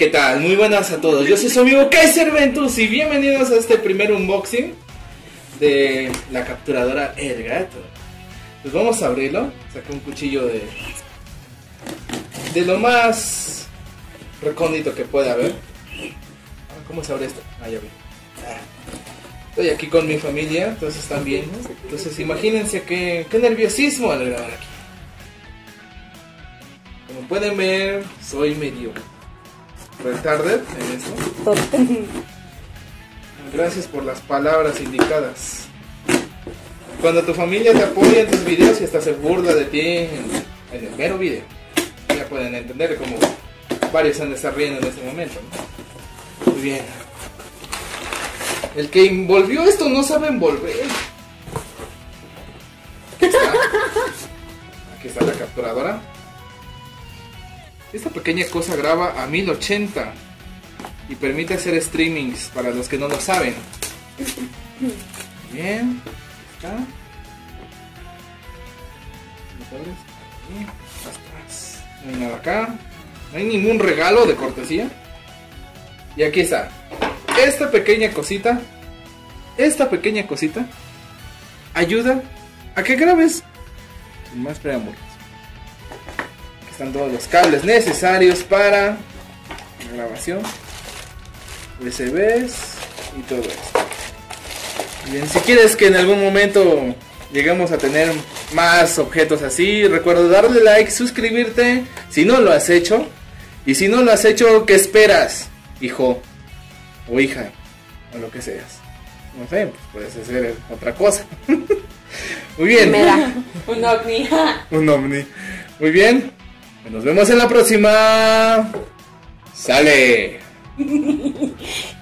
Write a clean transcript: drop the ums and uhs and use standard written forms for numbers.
¿qué tal? Muy buenas a todos. Yo soy su amigo Kaiser Ventus y bienvenidos a este primer unboxing de la capturadora El Gato. Pues vamos a abrirlo. Saqué un cuchillo de lo más recóndito que pueda haber. ¿Cómo se abre esto? Ah, ya vi. Estoy aquí con mi familia, entonces están viendo. Entonces imagínense qué nerviosismo al grabar aquí. Como pueden ver, soy medio retarded en esto. Gracias por las palabras indicadas. Cuando tu familia te apoya en tus videos y hasta se burla de ti en el mero video, ya pueden entender como varios han de estar riendo en este momento, ¿no? Muy bien. El que envolvió esto no sabe envolver. Aquí está la capturadora. Esta pequeña cosa graba a 1080 y permite hacer streamings para los que no lo saben. Bien, está. No hay nada acá. No hay ningún regalo de cortesía. Y aquí está. Esta pequeña cosita ayuda a que grabes sin más preámbulos. Aquí están todos los cables necesarios para la grabación, USBs y todo esto. Bien, si quieres que en algún momento lleguemos a tener más objetos así, recuerda darle like, suscribirte si no lo has hecho. Y si no lo has hecho, ¿qué esperas, hijo o hija, o lo que seas? No sé, pues puedes hacer otra cosa. Muy bien. Mira, un ovni. Un ovni. Muy bien. Nos vemos en la próxima. ¡Sale!